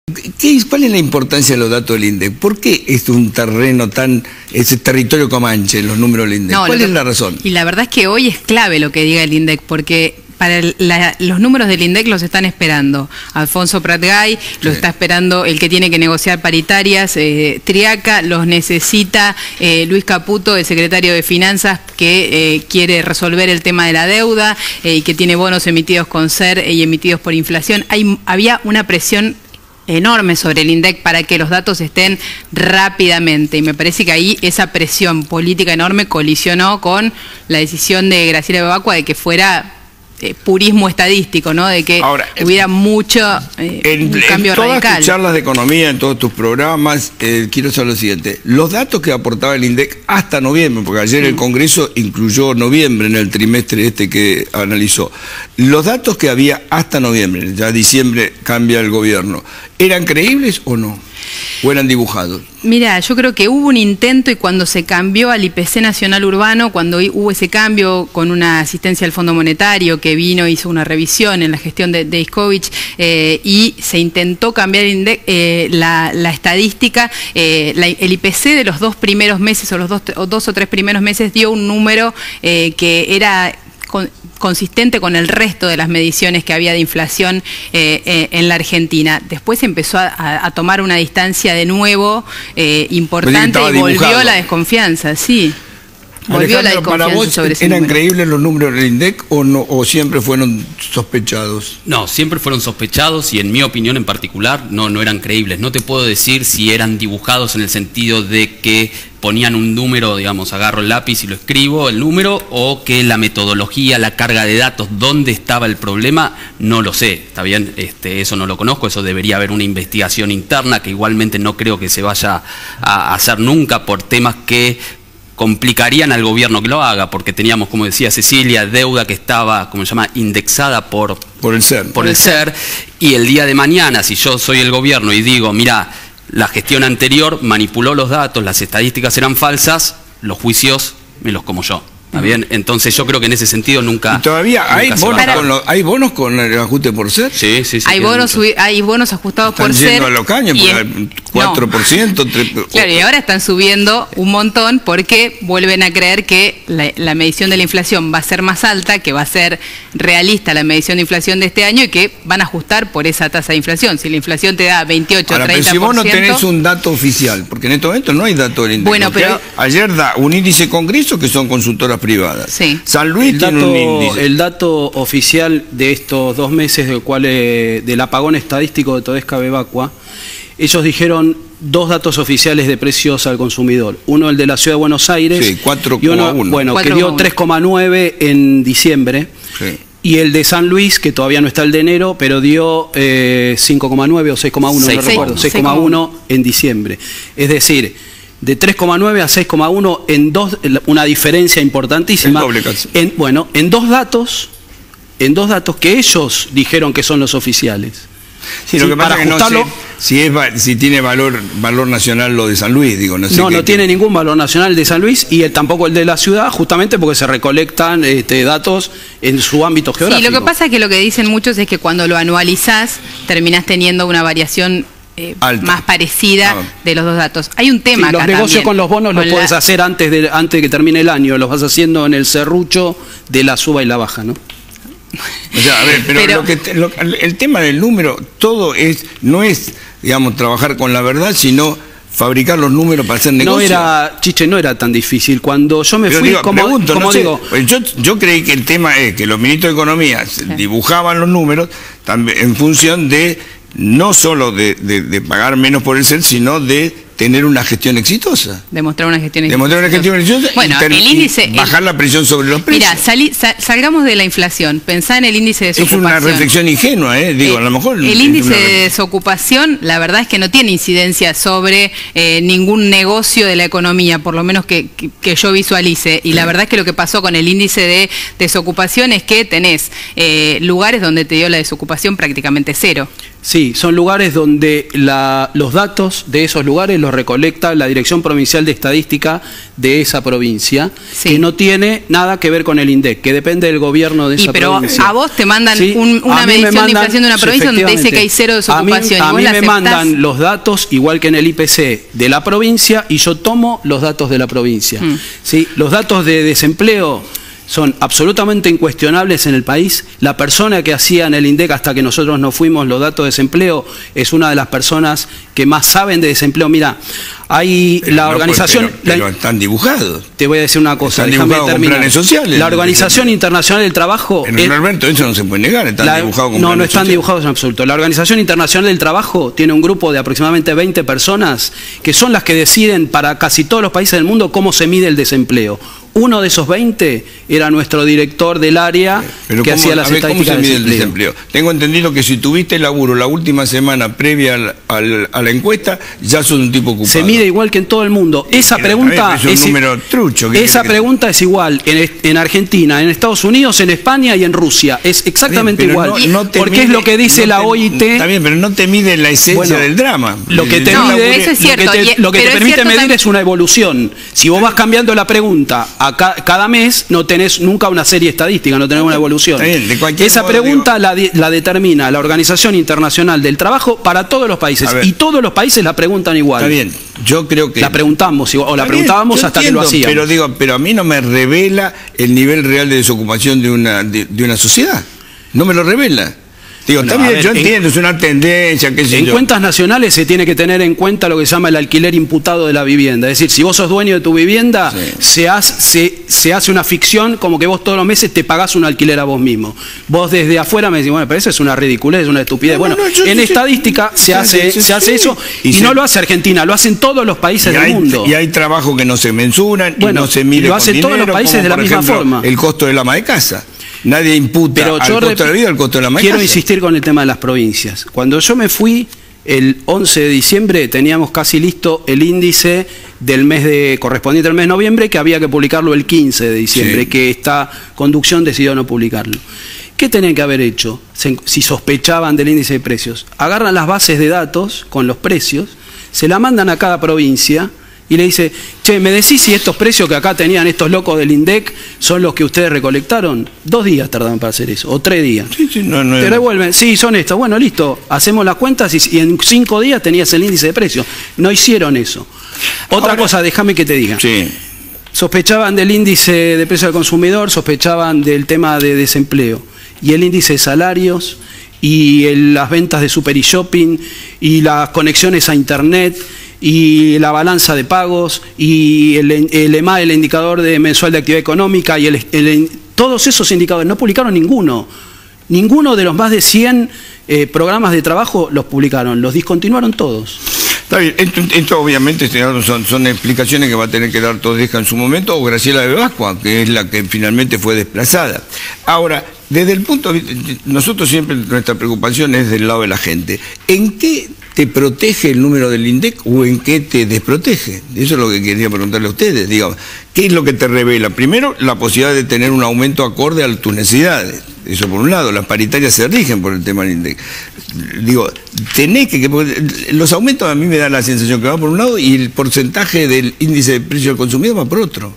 ¿Cuál es la importancia de los datos del INDEC? ¿Por qué es un terreno ese territorio comanche, los números del INDEC? ¿Cuál es la razón? Y la verdad es que hoy es clave lo que diga el INDEC, porque para los números del INDEC los están esperando Alfonso Pratgay, los está esperando el que tiene que negociar paritarias, Triaca, los necesita Luis Caputo, el secretario de Finanzas, que quiere resolver el tema de la deuda y que tiene bonos emitidos con SER y emitidos por inflación. Había una presión enorme sobre el INDEC para que los datos estén rápidamente, y me parece que ahí esa presión política enorme colisionó con la decisión de Graciela Bebacua de que fuera purismo estadístico, ¿no? De que hubiera mucho un cambio radical. En todas tus charlas de economía, en todos tus programas, quiero saber lo siguiente: los datos que aportaba el INDEC hasta noviembre, porque ayer el Congreso incluyó noviembre en el trimestre que analizó, los datos que había hasta noviembre, ya diciembre cambia el gobierno, ¿eran creíbles o no? ¿O eran dibujados? Mira, yo creo que hubo un intento, y cuando se cambió al IPC nacional urbano, cuando hubo ese cambio con una asistencia al Fondo Monetario que vino, hizo una revisión en la gestión de Iskovich, y se intentó cambiar la estadística, el IPC de los 2 primeros meses o los dos o tres primeros meses dio un número que era consistente con el resto de las mediciones que había de inflación en la Argentina. Después empezó a tomar una distancia de nuevo importante y volvió la desconfianza, sí. Volvió la desconfianza. ¿Para vos eran creíbles los números del INDEC o no, o siempre fueron sospechados? No, siempre fueron sospechados, y en mi opinión en particular no eran creíbles. No te puedo decir si eran dibujados en el sentido de que ponían un número, digamos, agarro el lápiz y lo escribo, el número, o que la metodología, la carga de datos, dónde estaba el problema, no lo sé, ¿está bien? Eso no lo conozco, eso debería haber una investigación interna, que igualmente no creo que se vaya a hacer nunca por temas que complicarían al gobierno que lo haga, porque teníamos, como decía Cecilia, deuda que estaba, como se llama, indexada por el SER, y el día de mañana, si yo soy el gobierno y digo, mira, la gestión anterior manipuló los datos, las estadísticas eran falsas, los juicios me los como yo. ¿Está bien? Entonces yo creo que en ese sentido nunca... ¿Y todavía hay bonos con el ajuste por SER? Sí. Hay bonos ajustados por SER. Están yendo a los caños, por 4%. 3%. Claro, y ahora están subiendo un montón porque vuelven a creer que la medición de la inflación va a ser más alta, que va a ser realista la medición de inflación de este año, y que van a ajustar por esa tasa de inflación. Si la inflación te da 28, ahora, 30%... Pero si vos no tenés un dato oficial, porque en estos momentos no hay dato del INDEC. Bueno, pero... Ayer da un índice Congreso, que son consultoras privadas. Sí. San Luis tiene un índice. El dato oficial de estos 2 meses del apagón estadístico de Todesca Bebacua, ellos dijeron 2 datos oficiales de precios al consumidor. Uno, el de la Ciudad de Buenos Aires, sí, 4,1. y uno, bueno, 4, que dio 3,9 en diciembre. Sí. Y el de San Luis, que todavía no está el de enero, pero dio 5,9 o 6,1, no recuerdo, 6,1 en diciembre. Es decir, de 3,9 a 6,1 una diferencia importantísima. En dos datos que ellos dijeron que son los oficiales. Sí, lo que pasa es que no sé si tiene valor nacional lo de San Luis, digo, no sé. No tiene ningún valor nacional de San Luis, y tampoco el de la ciudad, justamente porque se recolectan datos en su ámbito geográfico. Sí, lo que pasa es que lo que dicen muchos es que cuando lo anualizás terminás teniendo una variación más parecida de los dos datos. Hay un tema acá. Los negocios con los bonos los podés hacer antes de que termine el año, los vas haciendo en el serrucho de la suba y la baja, ¿no? O sea, a ver, pero el tema del número, no es, digamos, trabajar con la verdad, sino fabricar los números para hacer negocio. No era tan difícil. Cuando yo me fui, yo creí que el tema es que los ministros de Economía dibujaban los números también en función de no solo de pagar menos por el SER, sino de tener una gestión exitosa. Demostrar una gestión exitosa. Bueno, el índice... Bajar la presión sobre los precios. Mira, salgamos de la inflación. Pensá en el índice de desocupación. Es una reflexión ingenua, digo, a lo mejor... El índice de desocupación, la verdad es que no tiene incidencia sobre ningún negocio de la economía, por lo menos que yo visualice. Y la verdad es que lo que pasó con el índice de desocupación es que tenés lugares donde te dio la desocupación prácticamente cero. Sí, son lugares donde los datos de esos lugares los recolecta la Dirección Provincial de Estadística de esa provincia, que no tiene nada que ver con el INDEC, que depende del gobierno de esa provincia. Pero a vos te mandan una medición de inflación de una provincia donde dice que hay cero desocupación. A mí me mandan los datos, igual que en el IPC, de la provincia, y yo tomo los datos de la provincia. ¿Sí? Los datos de desempleo son absolutamente incuestionables en el país. La persona que hacía en el INDEC, hasta que nosotros nos fuimos, los datos de desempleo, es una de las personas que más saben de desempleo. Mira, hay la organización... Pero están dibujados. Te voy a decir una cosa, déjame terminar. Con planes sociales, la Organización Internacional del Trabajo... Alberto, eso no se puede negar, están dibujados con planes no están dibujados en absoluto. La Organización Internacional del Trabajo tiene un grupo de aproximadamente 20 personas que son las que deciden para casi todos los países del mundo cómo se mide el desempleo. Uno de esos 20 era nuestro director del área que hacía las estadísticas. ¿Cómo se mide el desempleo? Tengo entendido que si tuviste laburo la última semana previa a la encuesta, ya sos un tipo ocupado. Se mide igual que en todo el mundo. Esa pregunta es un número trucho. Esa pregunta es igual en Argentina, en Estados Unidos, en España y en Rusia. Es exactamente igual. Porque es lo que dice la OIT. Está bien, pero no te mide la esencia del drama. Lo que te mide, eso es cierto, lo que te permite medir es una evolución. Si vos vas cambiando la pregunta cada mes, no tenés nunca una serie estadística, no tenés una evolución. Esa pregunta la determina la Organización Internacional del Trabajo para todos los países, y todos los países la preguntan igual. Está bien, yo creo que... La preguntamos, o la preguntábamos hasta que lo hacíamos. Pero a mí no me revela el nivel real de desocupación de una sociedad. No me lo revela. Digo, bueno, también yo entiendo, es una tendencia, qué sé yo. En cuentas nacionales se tiene que tener en cuenta lo que se llama el alquiler imputado de la vivienda. Es decir, si vos sos dueño de tu vivienda, se hace una ficción como que vos todos los meses te pagás un alquiler a vos mismo. Vos desde afuera me decís, bueno, pero eso es una ridiculez, es una estupidez. En estadística se hace eso, y no lo hace Argentina, lo hacen todos los países del mundo. Y hay trabajos que no se mensuran, y no se mide lo hacen todos los países de la misma forma. El costo del ama de casa. Nadie imputa al costo de la vida al costo de la ama de casa. Quiero insistir con el tema de las provincias. Cuando yo me fui, el 11 de diciembre, teníamos casi listo el índice del mes correspondiente al mes de noviembre, que había que publicarlo el 15 de diciembre, que esta conducción decidió no publicarlo. ¿Qué tenían que haber hecho si sospechaban del índice de precios? Agarran las bases de datos con los precios, se la mandan a cada provincia y le dice, che, ¿me decís si estos precios que acá tenían estos locos del INDEC son los que ustedes recolectaron? 2 días tardan para hacer eso, o 3 días. Te revuelven, sí, son estos. Bueno, listo, hacemos las cuentas y en 5 días tenías el índice de precios. No hicieron eso. Otra cosa, déjame que te diga. Sospechaban del índice de precio del consumidor, sospechaban del tema de desempleo. Y el índice de salarios, y las ventas de super y shopping, y las conexiones a internet, y la balanza de pagos, y el EMA, el indicador mensual de actividad económica, y todos esos indicadores no publicaron ninguno. Ninguno de los más de 100 programas de trabajo los publicaron, los discontinuaron todos. Está bien, esto obviamente son explicaciones que va a tener que dar Todesca en su momento, o Graciela de Bebascua, que es la que finalmente fue desplazada. Ahora, desde el punto de vista, nosotros siempre nuestra preocupación es del lado de la gente. ¿En qué te protege el número del INDEC o en qué te desprotege? Eso es lo que quería preguntarle a ustedes, digamos. ¿Qué es lo que te revela? Primero, la posibilidad de tener un aumento acorde a tus necesidades. Eso por un lado, las paritarias se rigen por el tema del INDEC. Digo, tenés que los aumentos a mí me dan la sensación que va por un lado y el porcentaje del índice de precio del consumidor va por otro.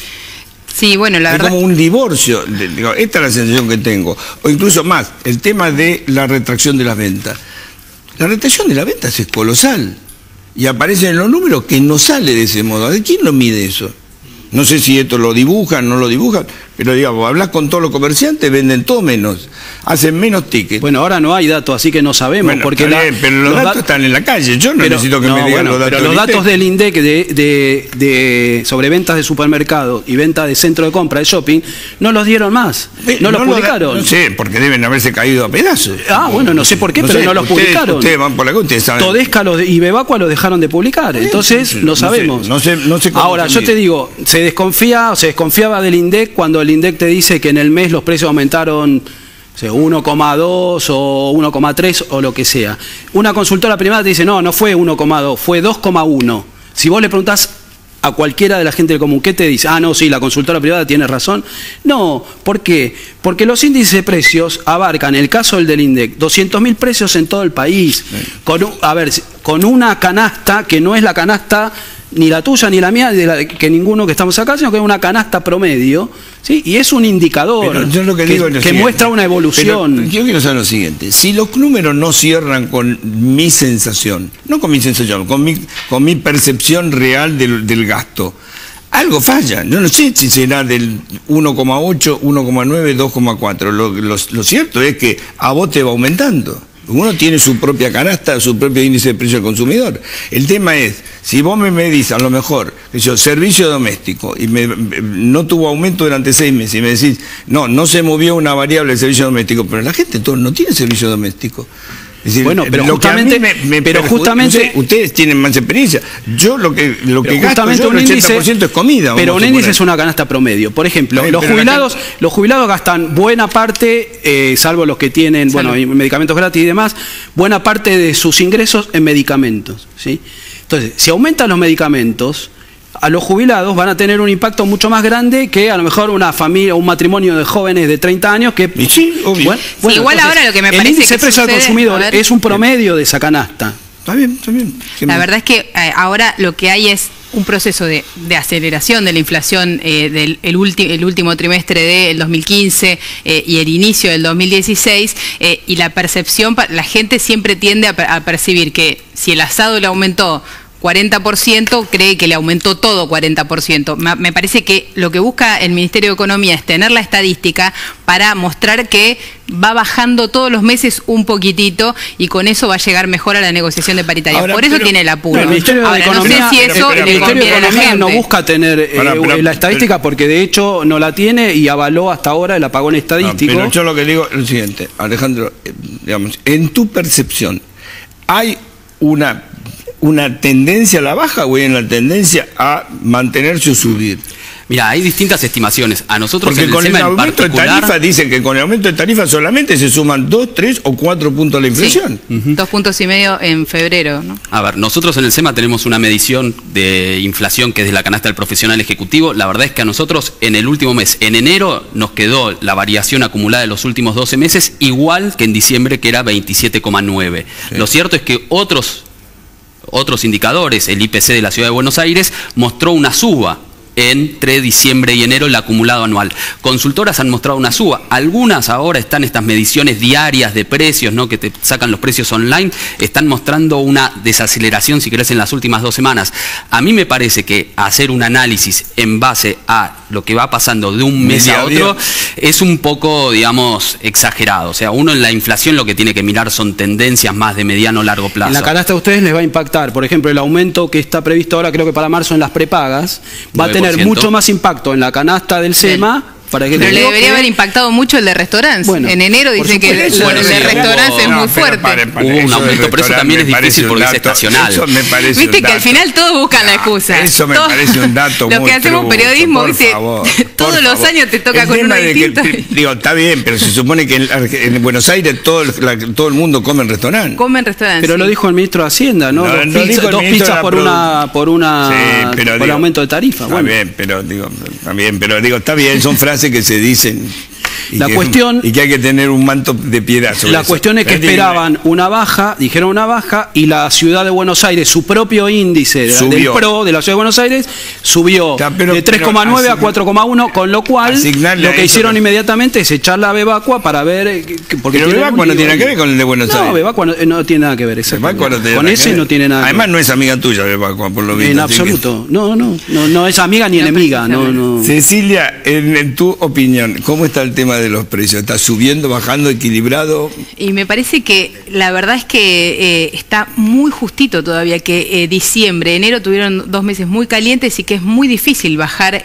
Sí, bueno, la verdad... Es como un divorcio, digo, esta es la sensación que tengo. O incluso más, el tema de la retracción de las ventas. La retracción de las ventas es colosal. Y aparecen en los números que no sale de ese modo. ¿De quién lo mide eso? No sé si esto lo dibujan, no lo dibujan, pero digamos, hablas con todos los comerciantes, venden todo menos, hacen menos tickets. Bueno, ahora no hay datos, así que no sabemos. Bueno, porque pero los datos están en la calle, yo no necesito que me digan los datos. Pero los datos del INDEC sobre ventas de supermercado y ventas de centro de compra, de shopping, no los dieron más, no los publicaron. No sé, porque deben haberse caído a pedazos. Bueno, no sé por qué, pero no los publicaron. Ustedes van por la cuenta, ustedes saben. Todesca y Bebacua los dejaron de publicar, entonces no sabemos. No sé ahora, yo te digo, se desconfiaba del INDEC cuando el INDEC te dice que en el mes los precios aumentaron 1,2 o 1,3 o lo que sea. Una consultora privada te dice, no fue 1,2, fue 2,1. Si vos le preguntás a cualquiera de la gente del común, ¿qué te dice? Ah, no, sí, la consultora privada tiene razón. No, ¿por qué? Porque los índices de precios abarcan, en el caso del INDEC, 200.000 precios en todo el país, con una canasta que no es la canasta ni la tuya ni la mía, que ninguno que estamos acá, sino que es una canasta promedio, ¿sí? Y es un indicador que muestra una evolución. Pero yo quiero saber lo siguiente: si los números no cierran con mi sensación, no con mi sensación, con mi percepción real del gasto, algo falla. Yo no sé si será del 1,8, 1,9, 2,4. Lo cierto es que a vos te va aumentando. Uno tiene su propia canasta, su propio índice de precio del consumidor. El tema es, si vos me medís a lo mejor, servicio doméstico, y no tuvo aumento durante 6 meses, y me decís, no se movió una variable del servicio doméstico, pero la gente no tiene servicio doméstico. Es decir, bueno, pero justamente, no sé, ustedes tienen más experiencia. Yo lo que gasto yo, el 80% es comida. Pero un índice es una canasta promedio. Por ejemplo, los jubilados gastan buena parte, salvo los que tienen medicamentos gratis y demás, buena parte de sus ingresos en medicamentos, ¿sí? Entonces, si aumentan los medicamentos, a los jubilados van a tener un impacto mucho más grande que a lo mejor una familia, un matrimonio de jóvenes de 30 años que... Sí, obvio. Bueno, igual entonces, ahora lo que me parece el índice de precio al consumidor es un promedio de esa canasta. Está bien. La verdad es que ahora lo que hay es un proceso de aceleración de la inflación del último trimestre del 2015 y el inicio del 2016, y la percepción, la gente siempre tiende a percibir que si el asado le aumentó 40%, cree que le aumentó todo 40%. Me parece que lo que busca el Ministerio de Economía es tener la estadística para mostrar que va bajando todos los meses un poquitito, y con eso va a llegar mejor a la negociación de paritaria. Por eso tiene el apuro. El Ministerio de Economía, no sé si eso le conviene a la gente. No busca tener la estadística, porque de hecho no la tiene y avaló hasta ahora el apagón estadístico. Pero yo lo que digo es lo siguiente, Alejandro, digamos, en tu percepción, ¿hay una tendencia a la baja o hay una tendencia a mantenerse o subir? Mira, hay distintas estimaciones. A nosotros porque con el aumento de tarifa dicen que con el aumento de tarifa solamente se suman 2, 3 o 4 puntos a la inflación. Sí. 2,5 puntos en febrero, ¿no? A ver, nosotros en el SEMA tenemos una medición de inflación que es de la canasta del profesional ejecutivo. La verdad es que a nosotros en el último mes, en enero, nos quedó la variación acumulada de los últimos 12 meses igual que en diciembre, que era 27,9. Sí. Lo cierto es que otros indicadores, el IPC de la Ciudad de Buenos Aires, mostró una suba entre diciembre y enero, el acumulado anual. Consultoras han mostrado una suba. Algunas ahora están estas mediciones diarias de precios, ¿no?, que te sacan los precios online, están mostrando una desaceleración, si querés, en las últimas 2 semanas. A mí me parece que hacer un análisis en base a lo que va pasando de un mes a otro es un poco, digamos, exagerado. O sea, uno en la inflación lo que tiene que mirar son tendencias más de mediano o largo plazo. En la canasta a ustedes les va a impactar, por ejemplo, el aumento que está previsto ahora, creo que para marzo, en las prepagas, va a tener mucho más impacto en la canasta del SEMA. Pero le debería haber impactado mucho el de restaurantes. Bueno, en enero dicen que el de restaurantes es muy fuerte. Hubo un aumento, pero eso también es difícil porque es estacional. Viste que al final todos buscan la excusa. Eso me parece un dato muy... Lo que hacemos periodismo, viste, todos los años te toca con uno distinto. Digo, está bien, pero se supone que en Buenos Aires todo el mundo come en restaurantes. Come en restaurantes. Pero lo dijo el ministro de Hacienda, ¿no? 2 pizzas por el aumento de tarifa. Está bien, pero digo, está bien, son frases que se dicen y que hay que tener un manto de piedad sobre la cuestión es que esperaban una baja, dijeron una baja, y la Ciudad de Buenos Aires, su propio índice del PRO de la Ciudad de Buenos Aires subió de 3,9 a 4,1, con lo cual lo que hicieron inmediatamente es echar la Bebacua para ver... Porque pero Bebacua no tiene nada que ver con el de Buenos Aires. No, Bebacua no tiene nada que ver, exactamente. Con ese no tiene nada que ver. Además no es amiga tuya Bebacua, por lo visto. En absoluto. No es amiga ni enemiga. Cecilia, en tu opinión, ¿cómo está el tema de los precios? ¿Está subiendo, bajando, equilibrado? Y me parece que la verdad es que está muy justito todavía, que diciembre, enero tuvieron 2 meses muy calientes y que es muy difícil bajar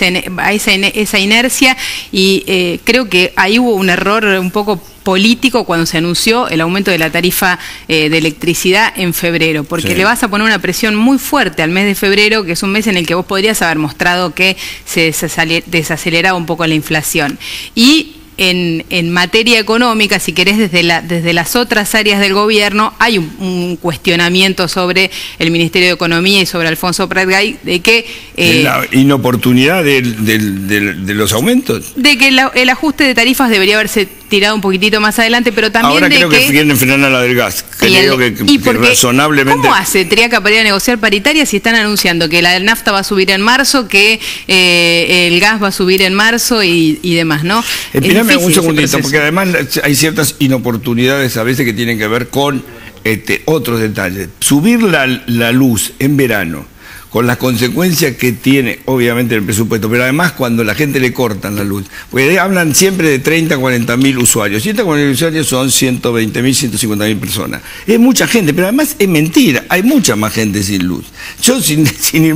esa inercia, y creo que ahí hubo un error un poco político cuando se anunció el aumento de la tarifa de electricidad en febrero, porque le vas a poner una presión muy fuerte al mes de febrero, que es un mes en el que vos podrías haber mostrado que se desaceleraba un poco la inflación. Y en materia económica, si querés, desde las otras áreas del gobierno, hay un cuestionamiento sobre el Ministerio de Economía y sobre Alfonso Pratgay, de que... la inoportunidad de los aumentos. De que el ajuste de tarifas debería haberse tirado un poquitito más adelante, pero también ahora de creo que quieren frenar a la del gas. Creo que razonablemente... ¿Cómo hace Triaca para ir a negociar paritaria si están anunciando que la nafta va a subir en marzo, que el gas va a subir en marzo y demás, ¿no? Espérame un segundito, porque además hay ciertas inoportunidades a veces que tienen que ver con otros detalles. Subir la luz en verano, con las consecuencias que tiene, obviamente, el presupuesto, pero además cuando la gente le cortan la luz, porque hablan siempre de 30, 40 mil usuarios. 140 mil usuarios son 120 mil, 150 mil personas. Es mucha gente, pero además es mentira, hay mucha más gente sin luz. Yo sin ir